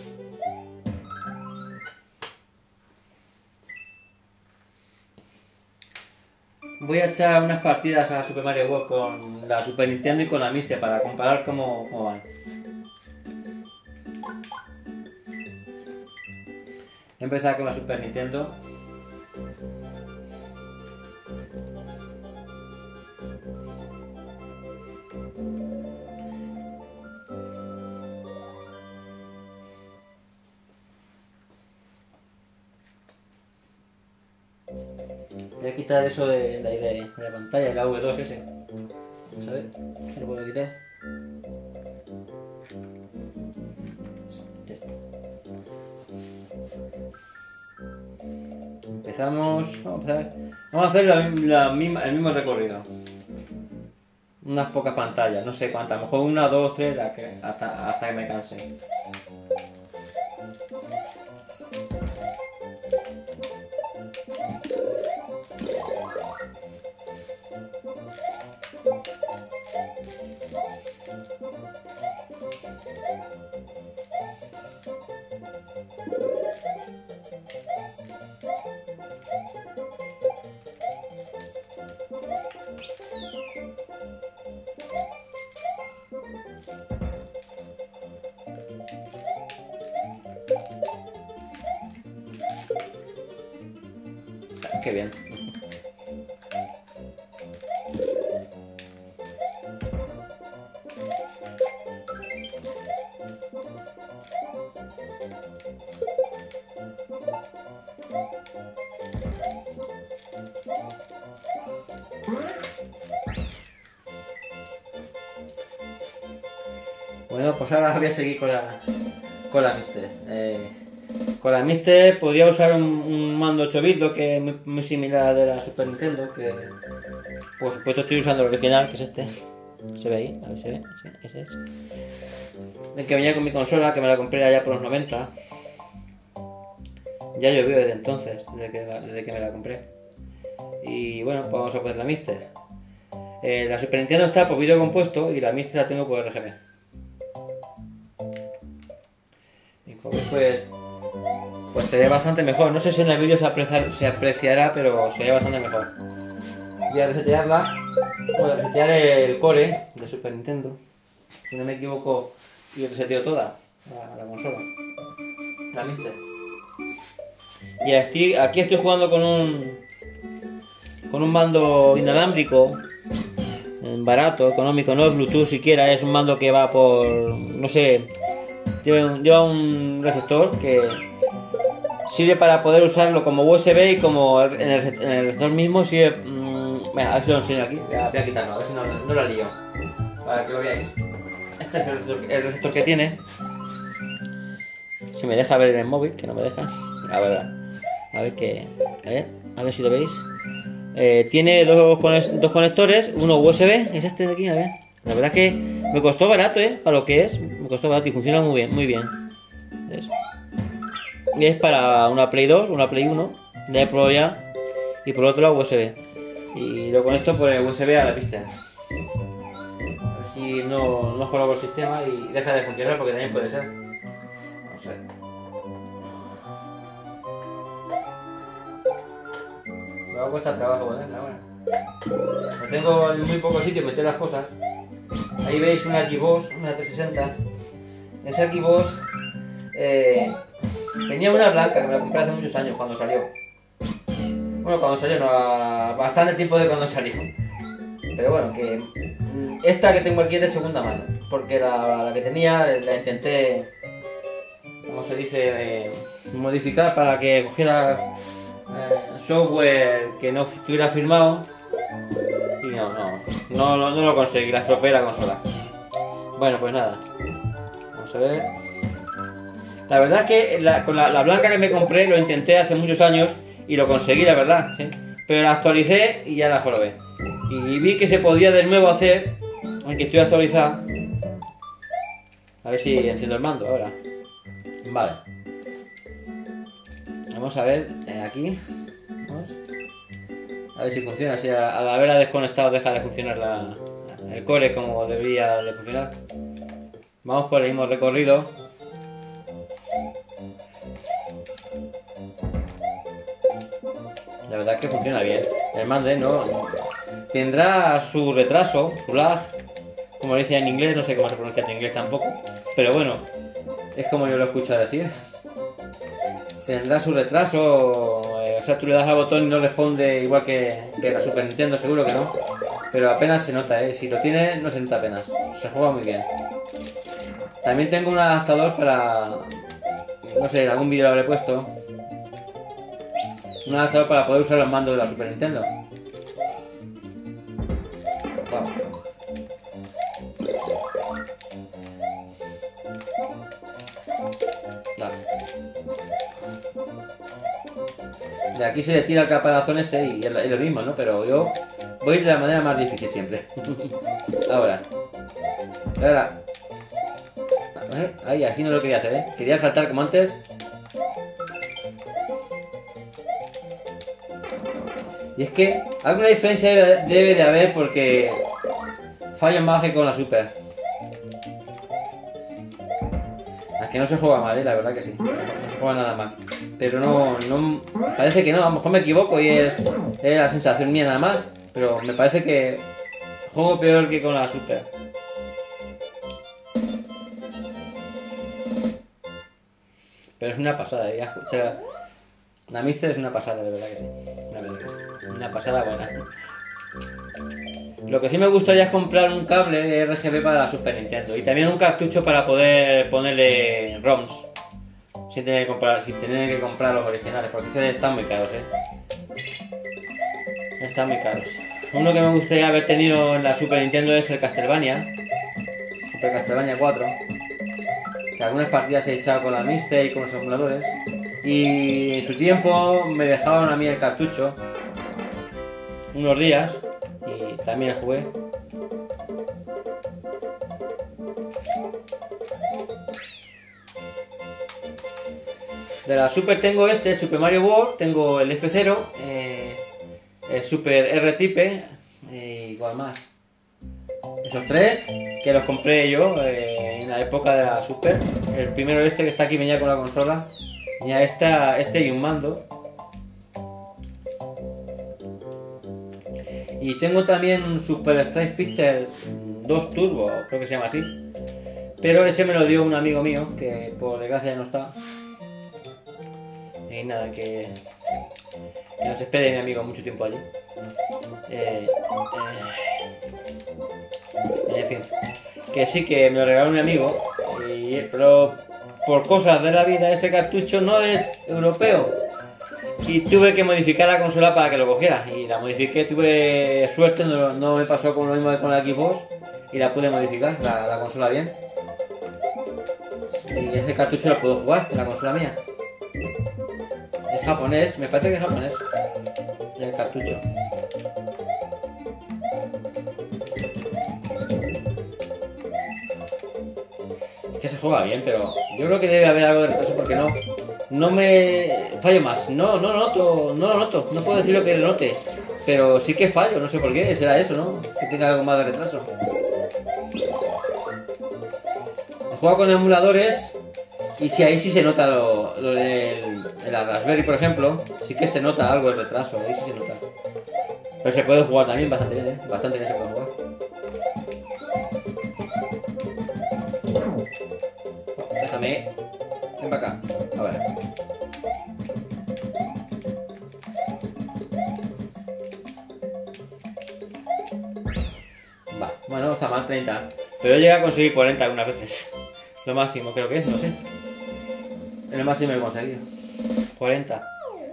Voy a echar unas partidas a Super Mario World con la Super Nintendo y con la Mister para comparar cómo van. Voy a empezar con la Super Nintendo. Voy a quitar eso de la pantalla, de la V2 ese. Vamos a ver, ¿lo puedo quitar? Empezamos, vamos a hacer el mismo recorrido. Unas pocas pantallas, no sé cuántas, a lo mejor una, dos, tres, hasta que me canse. Qué bien. Bueno, pues ahora voy a seguir con la Mister. Con la Mister podía usar un mando 8 bits, que es muy similar al de la Super Nintendo, que por supuesto estoy usando el original, que es este. ¿Se ve ahí? A ver si se ve. Sí, ese es. El que venía con mi consola, que me la compré allá por los 90. Ya llovió desde entonces, desde que me la compré. Y bueno, pues vamos a poner la Mister. La Super Nintendo está por vídeo compuesto y la Mister la tengo por RGB. Y como veis, pues se ve bastante mejor. No sé si en el vídeo se apreciará, pero se ve bastante mejor. Voy a resetearla. Voy a resetear el core de Super Nintendo. Si no me equivoco, y reseteo toda la consola. La Mister. Y aquí estoy jugando con un mando inalámbrico. Barato, económico, no es Bluetooth siquiera. Es un mando que va por... no sé... Lleva un receptor que sirve para poder usarlo como USB y como en el receptor mismo sirve... a ver si lo enseño aquí, voy a quitarlo, a ver si no la lío, para que lo veáis. Este es el receptor que tiene. Si me deja ver en el móvil, que no me deja. A ver si lo veis. Tiene dos conectores, uno USB, es este de aquí, a ver. La verdad es que me costó barato, para lo que es. Me costó barato y funciona muy bien, muy bien. ¿Ves? Y es para una Play 2, una Play 1 de Pro ya. Y por otro lado USB. Y lo conecto por el USB a la pista. A ver si no juego el sistema y deja de funcionar, porque también puede ser. Vamos a ver. Me va a costar trabajo ponerla ahora. No tengo en muy pocos sitios meter las cosas. Ahí veis una Xbox, una 360. Esa Xbox tenía una blanca que me la compré hace muchos años cuando salió. Bueno, cuando salió, no, bastante tiempo de cuando salió. Pero bueno, que esta que tengo aquí es de segunda mano. Porque la que tenía la intenté, como se dice, modificar para que cogiera software que no estuviera firmado. Y no lo conseguí, la estropeé la consola. Bueno, pues nada. Vamos a ver. La verdad es que con la blanca que me compré lo intenté hace muchos años y lo conseguí, la verdad, ¿sí? Pero la actualicé y ya la jorobé. Y vi que se podía de nuevo hacer, aunque estoy actualizado. A ver si enciendo el mando ahora. Vale. Vamos a ver aquí. Vamos. A ver si funciona. Si al haberla desconectado deja de funcionar el core como debería de funcionar. Vamos por el mismo recorrido. verdad es que funciona bien. El mando, no tendrá su retraso, su lag, como dice en inglés, no sé cómo se pronuncia en inglés tampoco, pero bueno, es como yo lo escucho decir. Tendrá su retraso, o sea, tú le das al botón y no responde igual que la Super Nintendo, seguro que no. Pero apenas se nota, si lo tiene no se nota apenas, se juega muy bien. También tengo un adaptador para, no sé, en algún vídeo lo habré puesto. Un adaptador para poder usar los mandos de la Super Nintendo. Wow. Claro. De aquí se le tira el caparazón ese y es lo mismo, ¿no? Pero yo voy de la manera más difícil siempre. Ahora. Ahí, aquí no lo quería hacer, ¿eh? Quería saltar como antes. Y es que alguna diferencia debe de haber porque fallo más que con la Super. Que no se juega mal, la verdad que sí. No se juega nada mal. Pero no. Parece que no, a lo mejor me equivoco y es la sensación mía nada más. Pero me parece que juego peor que con la Super. Pero es una pasada, ya. O sea, la Mister es una pasada, de verdad que sí. Una pasada buena. Lo que sí me gustaría es comprar un cable RGB para la Super Nintendo y también un cartucho para poder ponerle ROMs sin tener que comprar los originales, porque están muy caros, Están muy caros. Uno que me gustaría haber tenido en la Super Nintendo es el Castlevania, Super Castlevania 4, que algunas partidas he echado con la Mister y con los emuladores, y en su tiempo me dejaron a mí el cartucho unos días y también jugué. De la Super tengo el Super Mario World, tengo el F0, el Super R-Type y igual más. Esos tres que los compré yo en la época de la Super. El primero que está aquí venía con la consola. Venía este y un mando. Y tengo también un Super Strike Fighter 2 Turbo, creo que se llama así. Pero ese me lo dio un amigo mío, que por desgracia ya no está. Y nada, que nos espere mi amigo mucho tiempo allí. En fin, que sí que me lo regaló mi amigo, pero por cosas de la vida ese cartucho no es europeo. Y tuve que modificar la consola para que lo cogiera. Y la modifiqué, tuve suerte, no me pasó como lo mismo con la Xbox. Y la pude modificar, la consola bien. Y ese cartucho lo puedo jugar en la consola mía. Es japonés, me parece que es japonés. El cartucho. Es que se juega bien, pero yo creo que debe haber algo de retraso porque no me fallo más, no lo noto, no puedo decir lo que lo note, pero sí que fallo, no sé por qué, será eso, ¿no? Que tenga algo más de retraso. He jugado con emuladores y si ahí sí se nota lo de la Raspberry, por ejemplo, sí que se nota algo de retraso, ahí sí se nota. Pero se puede jugar también bastante bien, bastante bien se puede jugar. Déjame, ven para acá, a ver. Va, bueno, no está mal 30. Pero llega a conseguir 40 algunas veces. Lo máximo creo que es, no sé. El máximo que he conseguido. 40.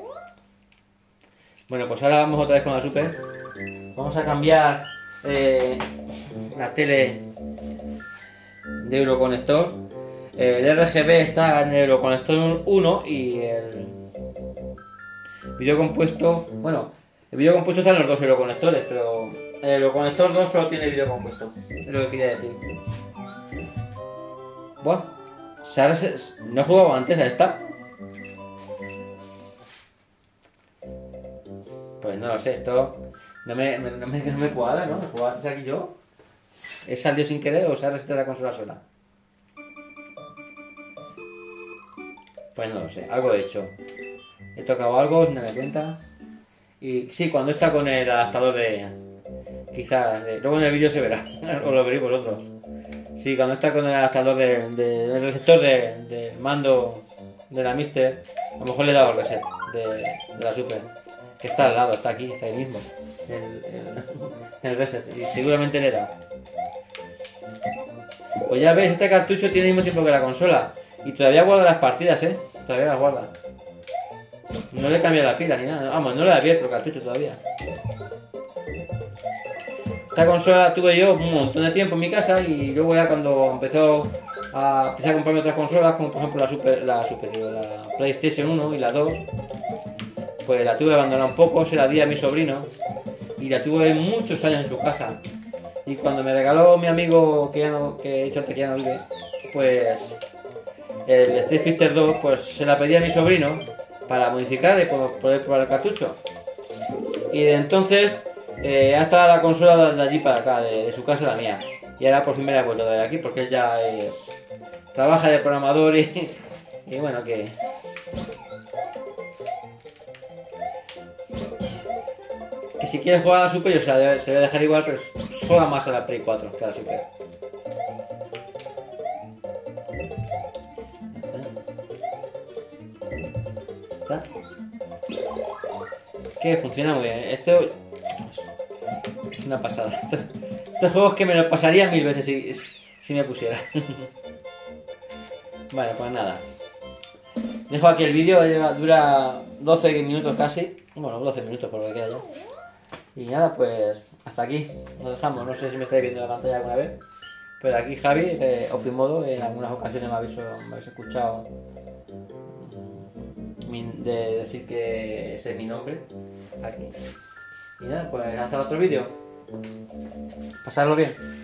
Bueno, pues ahora vamos otra vez con la Super. Vamos a cambiar la tele de Euroconector. El RGB está en el Euroconector 1 y el videocompuesto, bueno, el videocompuesto está en los dos Euroconectores, pero el Euroconector 2 solo tiene videocompuesto, es lo que quería decir. Bueno, no he jugado antes a esta. Pues no lo sé, esto no me cuadra, ¿no? ¿Me jugaba antes aquí yo? ¿He salido sin querer o se ha resetado la consola sola? Pues no lo sé, algo he hecho. He tocado algo, sin darme cuenta. Y sí, cuando está con el adaptador de... Quizás, luego en el vídeo se verá, o lo veréis vosotros. Sí, cuando está con el adaptador el receptor del mando de la Mister, a lo mejor le he dado el reset de la Super. Que está al lado, está aquí, está ahí mismo. El reset, y seguramente le he dado. Pues ya ves, este cartucho tiene el mismo tiempo que la consola. Y todavía guarda las partidas, todavía las guarda. No le he cambiado la pila ni nada. Vamos, no le he abierto el cartucho todavía. Esta consola la tuve yo un montón de tiempo en mi casa y luego ya cuando empecé a comprarme otras consolas, como por ejemplo la PlayStation 1 y la 2, pues la tuve abandonada un poco, se la di a mi sobrino y la tuve muchos años en su casa. Y cuando me regaló mi amigo que he dicho antes que ya no vive, pues el Street Fighter 2, pues se la pedí a mi sobrino para modificar y poder probar el cartucho. Y de entonces ha estado la consola de allí para acá, de su casa a la mía. Y ahora por fin me la he vuelto de aquí porque él ya trabaja de programador y bueno, que si quieres jugar a la Super yo se la voy a dejar igual, pero juega más a la Play 4 que a la Super. ¿Está? Que funciona muy bien. Esto es una pasada. Estos juegos que me los pasaría 1000 veces si me pusiera. Vale, pues nada. Dejo aquí el vídeo, dura 12 minutos casi. Bueno, 12 minutos por lo que queda ya. Y nada, pues hasta aquí. Nos dejamos. No sé si me estáis viendo la pantalla alguna vez. Pero aquí Javi, de Ofimodo, en algunas ocasiones me habéis escuchado de decir que ese es mi nombre. Aquí. Y nada, pues hasta otro vídeo. Pasarlo bien.